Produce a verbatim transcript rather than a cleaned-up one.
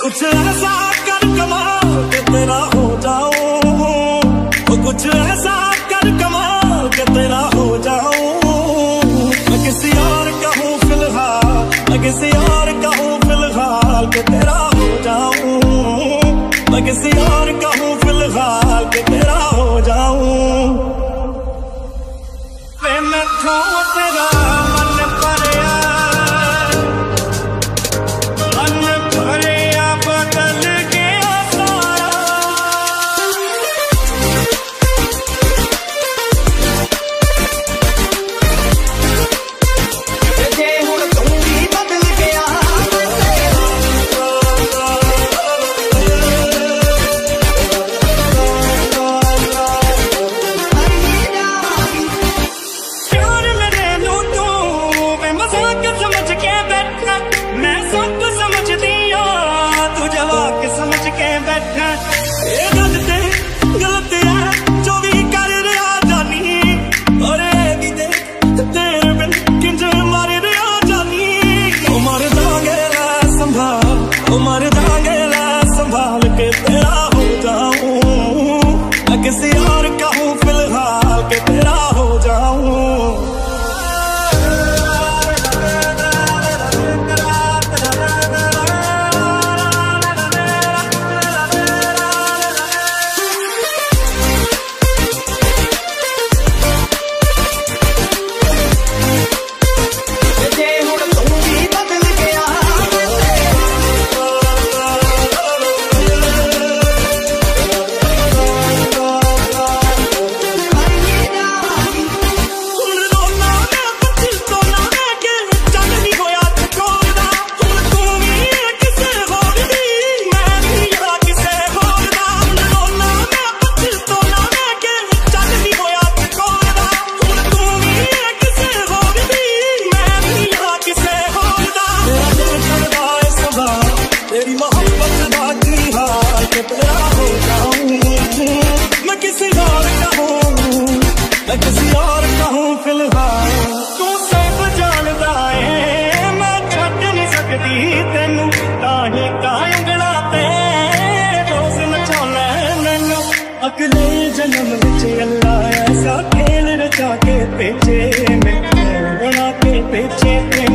कुछ ऐसा कर कमाल के तेरा हो जाऊं, वो कुछ ऐसा कर कमाल के तेरा हो जाऊं। मैं किसी और का हूँ फिलहाल, मैं किसी और का हूँ फिलहाल के तेरा हो जाऊं। मैं किसी और का हूँ फिलहाल के तेरा हो जाऊं। वे मैं तो तेरा मन भरिया, मन भरिया बदल गया सारा। जे हुण तू भी बदल गया, प्यार मेरे नू तू वे मजाक समझ के बैठा, मैं सब समझदी आ तू जवाक समझ के बैठा। ये गल ते गलत है जो भी कर रहा जानी, और भी दे तेरे बिन किंज मार रहा जानी। ओ मर दांगे ला संभाल, ओ मर दांगे ला संभाल के तेरा हो जाऊं। मैं किसी और का हूँ फिलहाल के तेरा हो जाऊं। जे हुण तू भी बदल गया, हुण रोना मैं पछताना मैं कि चल नहीं होया टकोरदा। हुण तू भी किसे होर दी, मैं भी आ किसे होर दा। हुण रोना मैं पछताना मैं कि चल नहीं होया टकोरदा। हुण तू भी किसे होर दी, मैं भी आ किसे होर दा। तेरा दिल करदा है सवाल, तेरी मोहब्बत दा की हाल के तेरा हो जाऊं। मैं किसी और का हूँ, मैं किसी और का हूँ फिलहाल। तू सब जानदा है मैं छੱਡ नहीं सकदी तेनू, ताही कांगड़ा ते रोज नचाउणा मैनू। अगले जन्म विच अल्लाह ऐसा खेल रचा के भेजे, मैं बना के भेजे।